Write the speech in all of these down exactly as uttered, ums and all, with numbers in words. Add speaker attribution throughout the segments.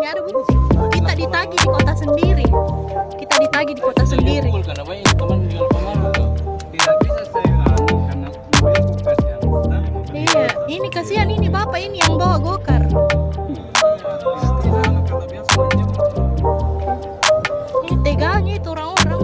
Speaker 1: ini ada bukti. Kita ditagih di kota sendiri. Kita ditagih di kota sendiri.
Speaker 2: Karena banyak teman jual pemarah tuh.
Speaker 3: Tidak bisa saya anu karena mobilku kasihan.
Speaker 1: Iya, ini kasihan ini bapak ini yang bawa gokar. Ini teganya itu orang-orang.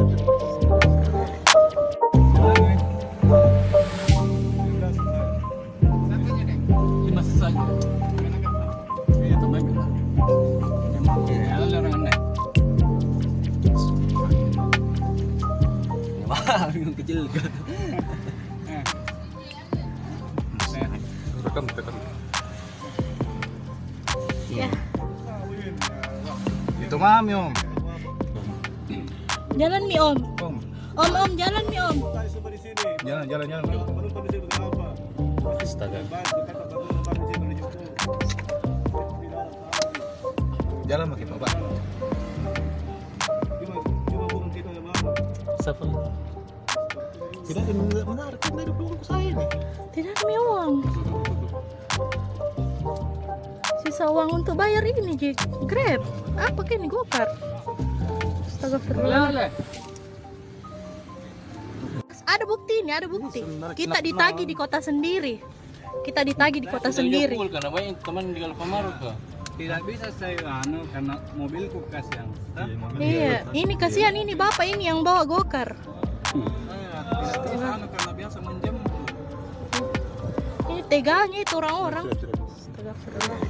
Speaker 2: Cuma saja. Iya, teman. Ya, orang aneh. Wah, yang kecil juga.
Speaker 3: Rekam, rekam.
Speaker 1: Ya,
Speaker 3: Itu mami om.
Speaker 1: jalan mi om.
Speaker 3: Om,
Speaker 1: Om om jalan mi om.
Speaker 3: jalan jalan jalan.
Speaker 2: Astaga.
Speaker 3: Jalan makin pak.
Speaker 2: Siapa?
Speaker 3: Tidak ada menarik kan dari belakang saya nih.
Speaker 1: Tidak ada mi uang. Sisa uang untuk bayar ini Jik. Grab. Apa ini gokar? Astagfirullah. Ada bukti ini, ada bukti. Kita ditagih di kota sendiri. Kita ditagih di kota sendiri.
Speaker 2: Karena banyak teman jual pemarah tuh.
Speaker 3: Tidak bisa saya anu karena mobilku kasihan.
Speaker 1: Iya, ini kasihan ini bapak ini yang bawa gokar.
Speaker 3: Tidak bisa anu karena biasa menjemput.
Speaker 1: Ini teganya itu orang-orang. Astagfirullah.